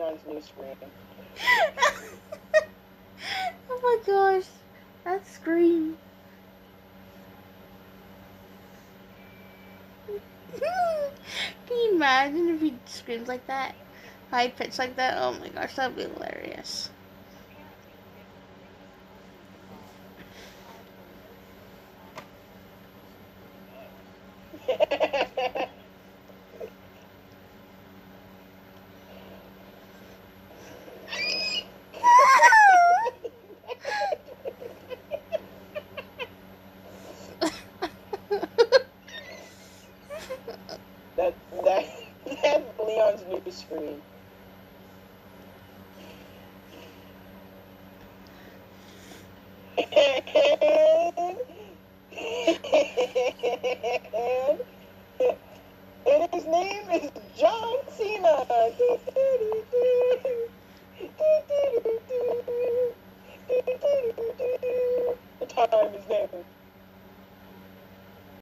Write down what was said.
Leon's new scream. Oh my gosh, that scream. Can you imagine if he screams like that? High pitch like that? Oh my gosh, that would be hilarious. That's Leon's new scream. And his name is John Cena.